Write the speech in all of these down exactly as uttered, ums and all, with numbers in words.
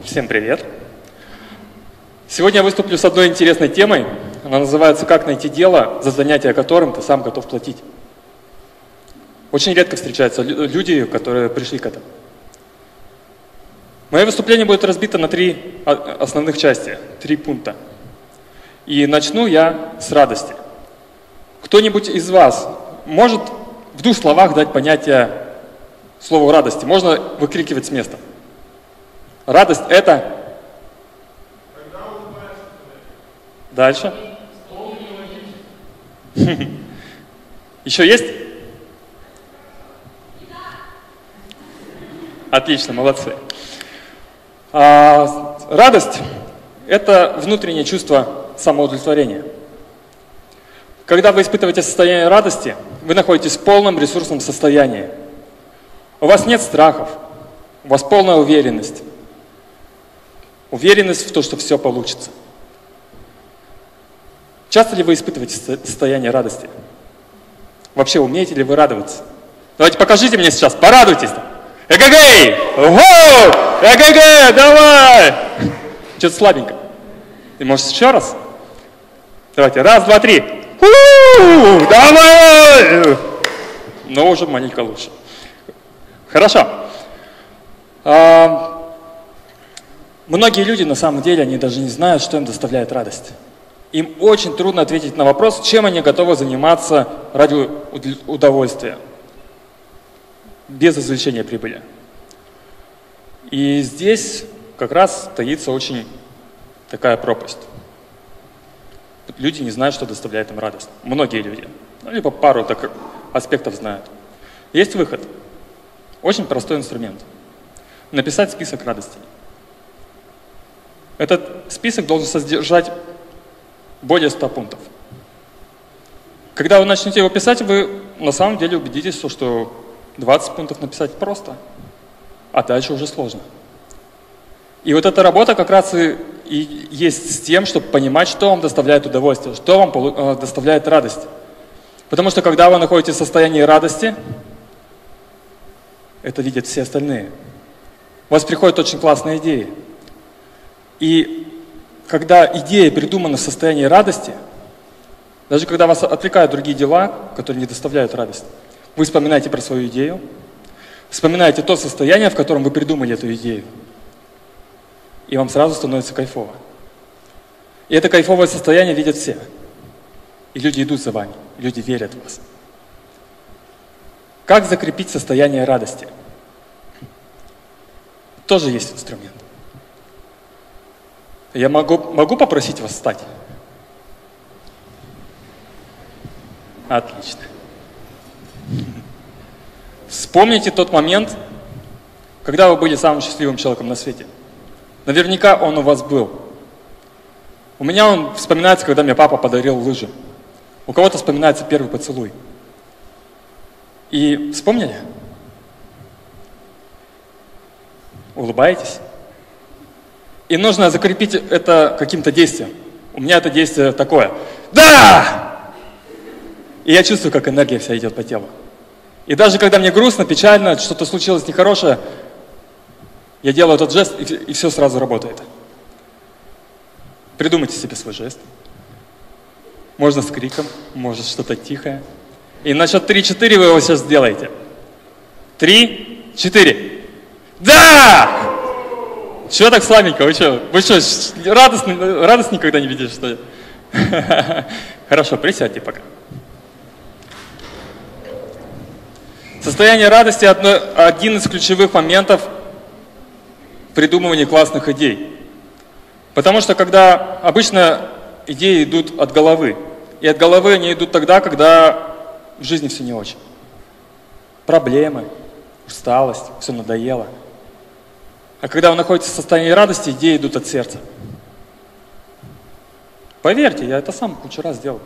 Всем привет! Сегодня я выступлю с одной интересной темой. Она называется «Как найти дело, за занятие которым ты сам готов платить». Очень редко встречаются люди, которые пришли к этому. Мое выступление будет разбито на три основных части, три пункта. И начну я с радости. Кто-нибудь из вас может в двух словах дать понятие слову радости? Можно выкрикивать с места. Радость – это… Дальше. Еще есть? Отлично, молодцы. А, радость – это внутреннее чувство самоудовлетворения. Когда вы испытываете состояние радости, вы находитесь в полном ресурсном состоянии. У вас нет страхов, у вас полная уверенность. Уверенность в том, что все получится. Часто ли вы испытываете состояние радости? Вообще, умеете ли вы радоваться? Давайте покажите мне сейчас, порадуйтесь. Эгэгэй! Ого! Эгэгэй! Давай! Что-то слабенько. Ты можешь еще раз? Давайте, раз, два, три. У-у-у! Давай! Но уже маленько лучше. Хорошо. А, многие люди, на самом деле, они даже не знают, что им доставляет радость. Им очень трудно ответить на вопрос, чем они готовы заниматься ради удовольствия, без извлечения прибыли. И здесь как раз таится очень такая пропасть. Люди не знают, что доставляет им радость. Многие люди. Ну, либо пару так аспектов знают. Есть выход. Очень простой инструмент. Написать список радостей. Этот список должен содержать более ста пунктов. Когда вы начнете его писать, вы на самом деле убедитесь, что двадцать пунктов написать просто, а дальше уже сложно. И вот эта работа как раз и, и есть с тем, чтобы понимать, что вам доставляет удовольствие, что вам э, доставляет радость. Потому что когда вы находитесь в состоянии радости, это видят все остальные. У вас приходят очень классные идеи. И когда идея придумана в состоянии радости, даже когда вас отвлекают другие дела, которые не доставляют радость, вы вспоминаете про свою идею, вспоминаете то состояние, в котором вы придумали эту идею, и вам сразу становится кайфово. И это кайфовое состояние видят все. И люди идут за вами, люди верят в вас. Как закрепить состояние радости? Тоже есть инструмент. Я могу, могу попросить вас встать? Отлично. Вспомните тот момент, когда вы были самым счастливым человеком на свете. Наверняка он у вас был. У меня он вспоминается, когда мне папа подарил лыжи. У кого-то вспоминается первый поцелуй. И вспомнили? Улыбаетесь? И нужно закрепить это каким-то действием. У меня это действие такое. Да! И я чувствую, как энергия вся идет по телу. И даже когда мне грустно, печально, что-то случилось нехорошее, я делаю этот жест, и, и все сразу работает. Придумайте себе свой жест. Можно с криком, может что-то тихое. И на счет три-четыре вы его сейчас сделаете. Три, четыре. Да! Чего так слабенько? Вы что, вы что, радость, радость никогда не видели, что ли? Хорошо, присядьте пока. Состояние радости – один из ключевых моментов придумывания классных идей. Потому что когда обычно идеи идут от головы, и от головы они идут тогда, когда в жизни все не очень. Проблемы, усталость, все надоело. А когда вы находитесь в состоянии радости, идеи идут от сердца. Поверьте, я это сам кучу раз делал.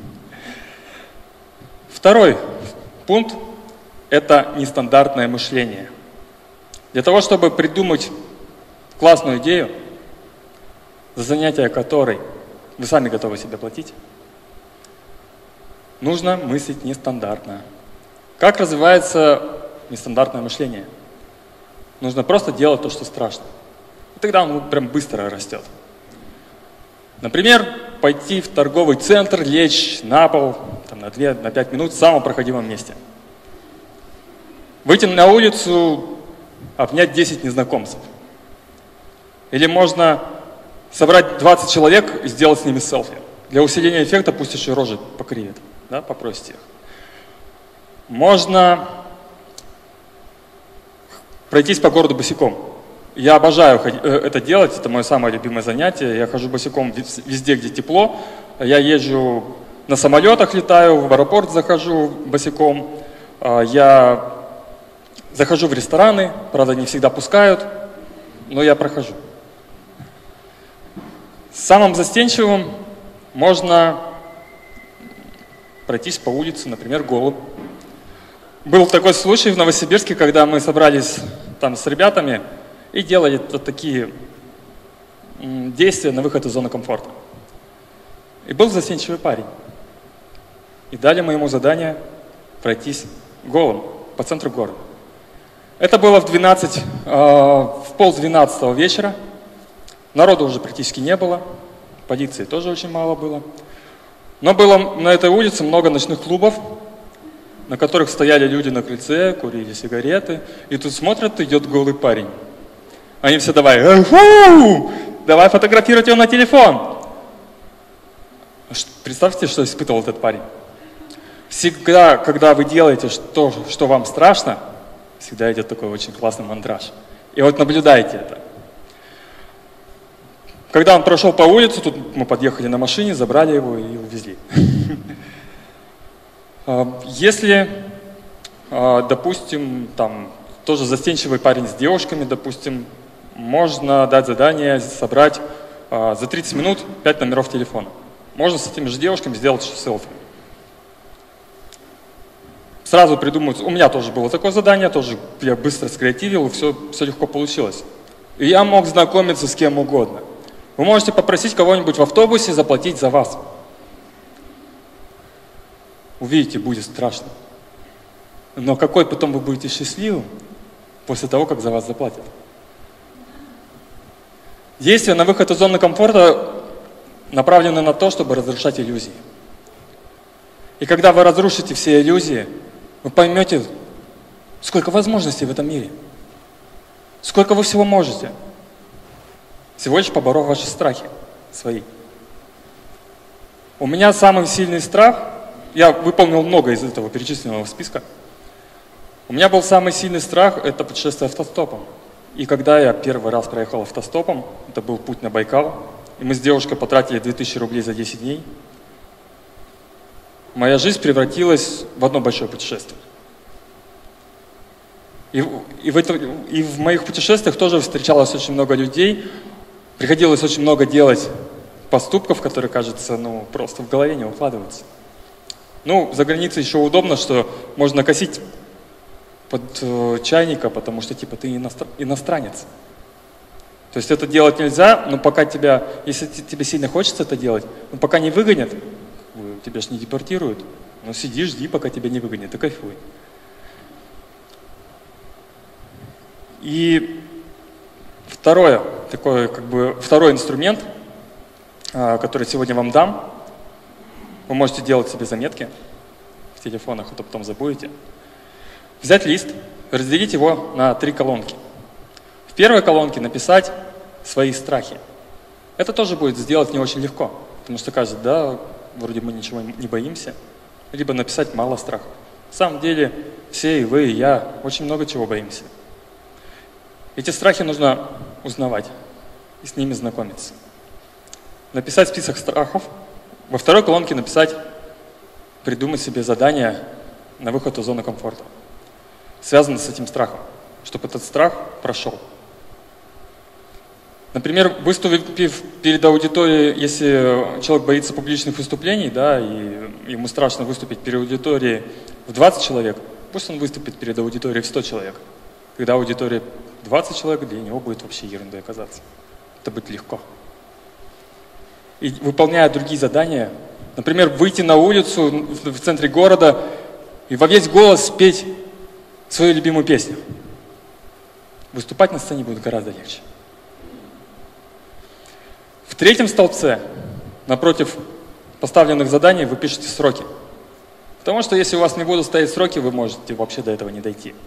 Второй пункт – это нестандартное мышление. Для того, чтобы придумать классную идею, за занятие которой вы сами готовы себе платить, нужно мыслить нестандартно. Как развивается нестандартное мышление? Нужно просто делать то, что страшно. И тогда он прям быстро растет. Например, пойти в торговый центр, лечь на пол там, на две, на пять минут в самом проходимом месте. Выйти на улицу, обнять десять незнакомцев. Или можно собрать двадцать человек и сделать с ними селфи. Для усиления эффекта пусть еще рожи покривят, да, попросите их. Можно пройтись по городу босиком. Я обожаю это делать, это мое самое любимое занятие. Я хожу босиком везде, где тепло. Я езжу на самолетах, летаю, в аэропорт захожу босиком. Я захожу в рестораны, правда, не всегда пускают, но я прохожу. Самым застенчивым можно пройтись по улице, например, голым. Был такой случай в Новосибирске, когда мы собрались там с ребятами и делали вот такие действия на выход из зоны комфорта. И был застенчивый парень. И дали мы ему задание пройтись голым по центру города. Это было в двенадцать, э, в полдвенадцатого вечера. Народу уже практически не было. Полиции тоже очень мало было. Но было на этой улице много ночных клубов, на которых стояли люди на крыльце, курили сигареты. И тут смотрят, идет голый парень. Они все давай, «Уху! Давай фотографировать его на телефон». Представьте, что испытывал этот парень. Всегда, когда вы делаете что, что вам страшно, всегда идет такой очень классный мандраж. И вот наблюдайте это. Когда он прошел по улице, тут мы подъехали на машине, забрали его и увезли. Если, допустим, там тоже застенчивый парень с девушками, допустим, можно дать задание собрать за тридцать минут пять номеров телефона. Можно с этими же девушками сделать селфи. Сразу придумывать. У меня тоже было такое задание, тоже я быстро скреативил, и все, все легко получилось. И я мог знакомиться с кем угодно. Вы можете попросить кого-нибудь в автобусе заплатить за вас. Увидите, будет страшно. Но какой потом вы будете счастливым после того, как за вас заплатят? Действия на выход из зоны комфорта направлены на то, чтобы разрушать иллюзии. И когда вы разрушите все иллюзии, вы поймете, сколько возможностей в этом мире. Сколько вы всего можете. Всего лишь поборов ваши страхи свои. У меня самый сильный страх, я выполнил много из этого перечисленного списка. У меня был самый сильный страх, это путешествие автостопом. И когда я первый раз проехал автостопом, это был путь на Байкал, и мы с девушкой потратили две тысячи рублей за десять дней, моя жизнь превратилась в одно большое путешествие. И, и, в это, и в моих путешествиях тоже встречалось очень много людей, приходилось очень много делать поступков, которые, кажется, ну, просто в голове не укладываются. Ну, за границей еще удобно, что можно косить под э, чайника, потому что, типа, ты иностр... иностранец. То есть это делать нельзя, но пока тебя, если тебе сильно хочется это делать, но пока не выгонят, тебя ж не депортируют, но сиди, жди, пока тебя не выгонят, и кайфуй. И второе, такой, как бы, второй инструмент, который сегодня вам дам, вы можете делать себе заметки в телефонах, а то потом забудете. Взять лист, разделить его на три колонки. В первой колонке написать свои страхи. Это тоже будет сделать не очень легко, потому что кажется, да, вроде мы ничего не боимся, либо написать мало страхов. На самом деле все, и вы, и я, очень много чего боимся. Эти страхи нужно узнавать и с ними знакомиться. Написать список страхов. Во второй колонке написать, придумать себе задание на выход из зоны комфорта, связанное с этим страхом, чтобы этот страх прошел. Например, выступив перед аудиторией, если человек боится публичных выступлений, да, и ему страшно выступить перед аудиторией в двадцать человек, пусть он выступит перед аудиторией в сто человек. Когда аудитория двадцать человек, для него будет вообще ерундой оказаться. Это будет легко. И выполняя другие задания, например, выйти на улицу в центре города и во весь голос спеть свою любимую песню. Выступать на сцене будет гораздо легче. В третьем столбце, напротив поставленных заданий, вы пишете сроки. Потому что если у вас не будут стоять сроки, вы можете вообще до этого не дойти.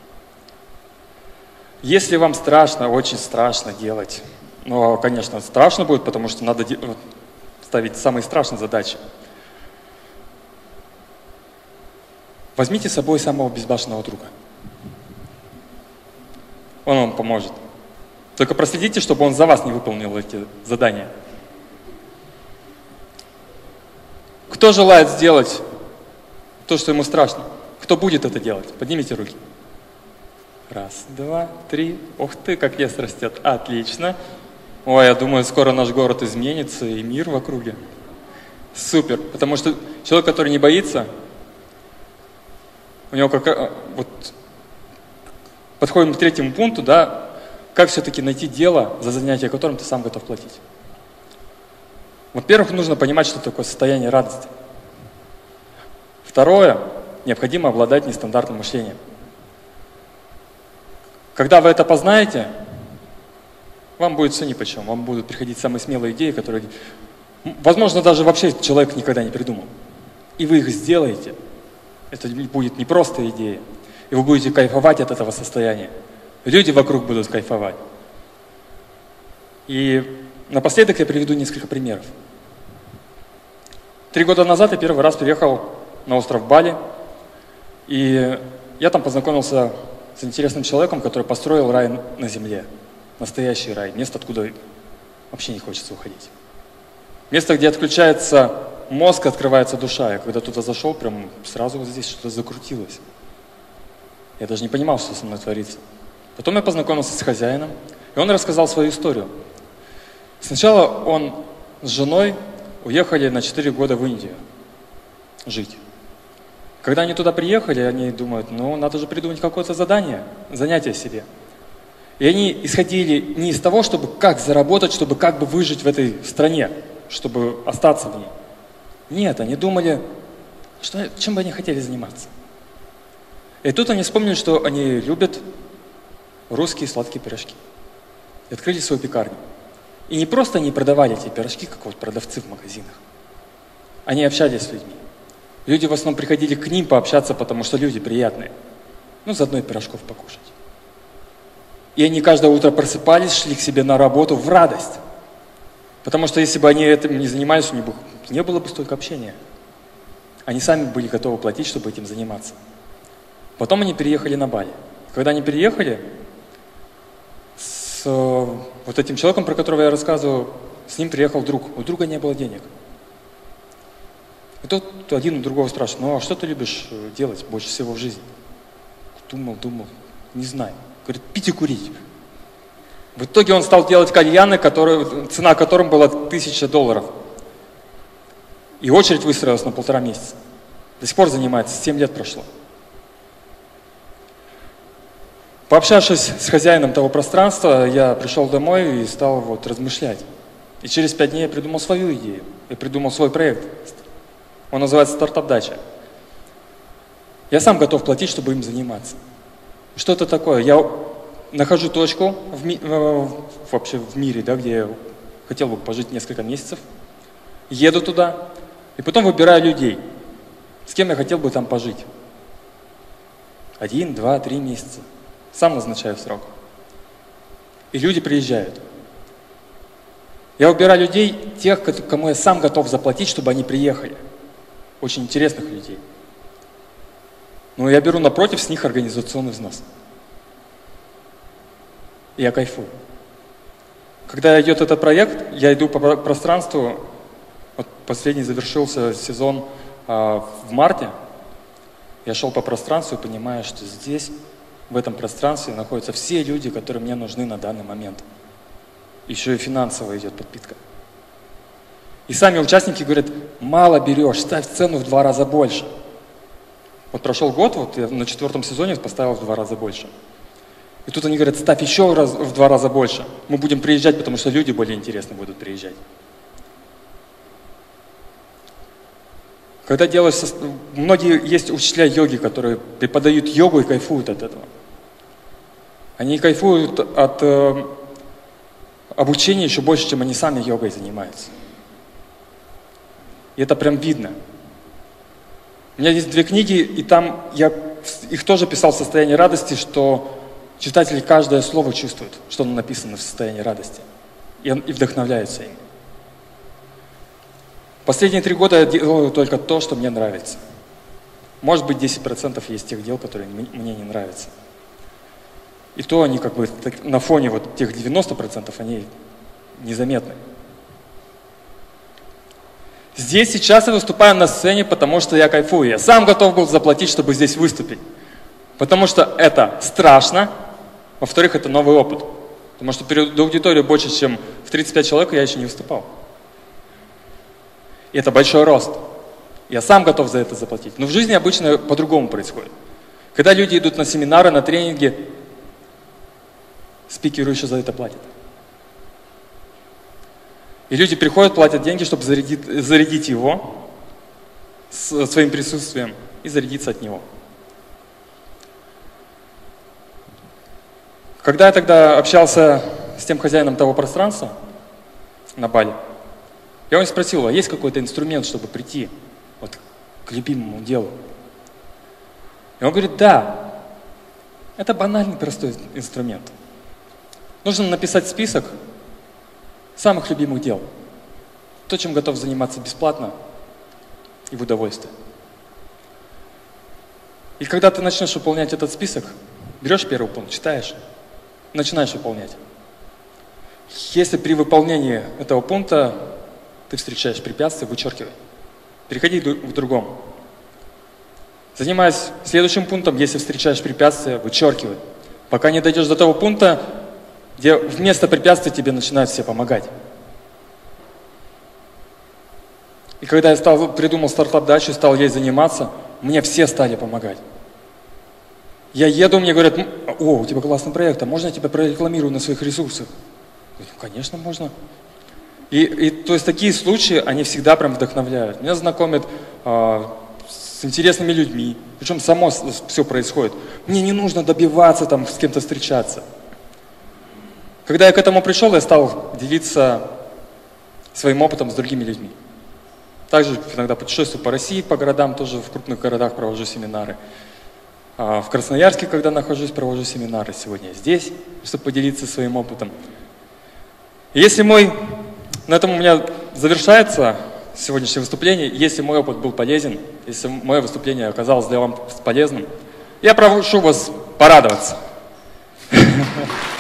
Если вам страшно, очень страшно делать, ну, конечно, страшно будет, потому что надо ставить самые страшные задачи. Возьмите с собой самого безбашенного друга. Он вам поможет. Только проследите, чтобы он за вас не выполнил эти задания. Кто желает сделать то, что ему страшно? Кто будет это делать? Поднимите руки. Раз, два, три. Ух ты, как вес растет. Отлично. Ой, я думаю, скоро наш город изменится и мир в округе. Супер. Потому что человек, который не боится, у него как... Вот, подходим к третьему пункту, да, как все-таки найти дело, за занятие которым ты сам готов платить. Во-первых, нужно понимать, что такое состояние радости. Второе, необходимо обладать нестандартным мышлением. Когда вы это познаете, вам будет все нипочем, вам будут приходить самые смелые идеи, которые, возможно, даже вообще человек никогда не придумал. И вы их сделаете. Это будет не просто идея. И вы будете кайфовать от этого состояния. Люди вокруг будут кайфовать. И напоследок я приведу несколько примеров. Три года назад я первый раз приехал на остров Бали. И я там познакомился с интересным человеком, который построил рай на земле. Настоящий рай. Место, откуда вообще не хочется уходить. Место, где отключается мозг, открывается душа. Я когда туда зашел, прям сразу вот здесь что-то закрутилось. Я даже не понимал, что со мной творится. Потом я познакомился с хозяином, и он рассказал свою историю. Сначала он с женой уехали на четыре года в Индию жить. Когда они туда приехали, они думают, ну, надо же придумать какое-то задание, занятие себе. И они исходили не из того, чтобы как заработать, чтобы как бы выжить в этой стране, чтобы остаться в ней. Нет, они думали, что, чем бы они хотели заниматься. И тут они вспомнили, что они любят русские сладкие пирожки. И открыли свою пекарню. И не просто они продавали эти пирожки, как вот продавцы в магазинах. Они общались с людьми. Люди в основном приходили к ним пообщаться, потому что люди приятные. Ну, заодно и пирожков покушать. И они каждое утро просыпались, шли к себе на работу в радость. Потому что если бы они этим не занимались, у них не было бы столько общения. Они сами были готовы платить, чтобы этим заниматься. Потом они переехали на Бали. Когда они переехали, с вот этим человеком, про которого я рассказываю, с ним приехал друг. У друга не было денег. И тот один у другого спрашивает, ну а что ты любишь делать больше всего в жизни? Думал, думал, не знаю. Говорит, пить и курить. В итоге он стал делать кальяны, которые, цена которым была тысяча долларов. И очередь выстроилась на полтора месяца. До сих пор занимается, семь лет прошло. Пообщавшись с хозяином того пространства, я пришел домой и стал вот размышлять. И через пять дней я придумал свою идею. Я придумал свой проект. Он называется «Стартап-дача». Я сам готов платить, чтобы им заниматься. Что это такое? Я нахожу точку в, ми вообще в мире, да, где я хотел бы пожить несколько месяцев, еду туда, и потом выбираю людей, с кем я хотел бы там пожить. Один, два, три месяца. Сам назначаю срок. И люди приезжают. Я выбираю людей, тех, кому я сам готов заплатить, чтобы они приехали. Очень интересных людей. Но я беру напротив с них организационный взнос. И я кайфую. Когда идет этот проект, я иду по пространству. Вот последний завершился сезон а, в марте. Я шел по пространству и понимаю, что здесь, в этом пространстве, находятся все люди, которые мне нужны на данный момент. Еще и финансово идет подпитка. И сами участники говорят, мало берешь, ставь цену в два раза больше. Вот прошел год, вот я на четвертом сезоне поставил в два раза больше. И тут они говорят, ставь еще раз, в два раза больше. Мы будем приезжать, потому что люди более интересно будут приезжать. Когда делаешь... Со... Многие есть учителя йоги, которые преподают йогу и кайфуют от этого. Они кайфуют от э, обучение еще больше, чем они сами йогой занимаются. И это прям видно. У меня есть две книги, и там я их тоже писал в состоянии радости, что читатель каждое слово чувствует, что оно написано в состоянии радости. И, он, и вдохновляется им. Последние три года я делаю только то, что мне нравится. Может быть, десять процентов есть тех дел, которые мне не нравятся. И то они как бы на фоне вот тех девяноста процентов они незаметны. Здесь сейчас я выступаю на сцене, потому что я кайфую. Я сам готов был заплатить, чтобы здесь выступить. Потому что это страшно. Во-вторых, это новый опыт. Потому что перед аудиторией больше, чем в тридцать пять человек я еще не выступал. И это большой рост. Я сам готов за это заплатить. Но в жизни обычно по-другому происходит. Когда люди идут на семинары, на тренинги, спикеру еще за это платят. И люди приходят, платят деньги, чтобы зарядить, зарядить его своим присутствием и зарядиться от него. Когда я тогда общался с тем хозяином того пространства на Бали, я его спросил, а есть какой-то инструмент, чтобы прийти вот к любимому делу? И он говорит, да, это банальный простой инструмент. Нужно написать список самых любимых дел. То, чем готов заниматься бесплатно и в удовольствие. И когда ты начнешь выполнять этот список, берешь первый пункт, читаешь, начинаешь выполнять. Если при выполнении этого пункта ты встречаешь препятствия, вычеркивай. Переходи к другому. Занимаясь следующим пунктом, если встречаешь препятствия, вычеркивай. Пока не дойдешь до того пункта, где вместо препятствий тебе начинают все помогать. И когда я стал, придумал стартап-дачу, стал ей заниматься, мне все стали помогать. Я еду, мне говорят, о, у тебя классный проект, а можно я тебя прорекламирую на своих ресурсах? Я говорю, конечно, можно. И, и то есть такие случаи, они всегда прям вдохновляют. Меня знакомят э, с интересными людьми, причем само все происходит. Мне не нужно добиваться, там, с кем-то встречаться. Когда я к этому пришел, я стал делиться своим опытом с другими людьми. Также иногда путешествую по России, по городам, тоже в крупных городах провожу семинары. В Красноярске, когда нахожусь, провожу семинары. Сегодня я здесь, чтобы поделиться своим опытом. И если мой, на этом у меня завершается сегодняшнее выступление, если мой опыт был полезен, если мое выступление оказалось для вас полезным, я прошу вас порадоваться.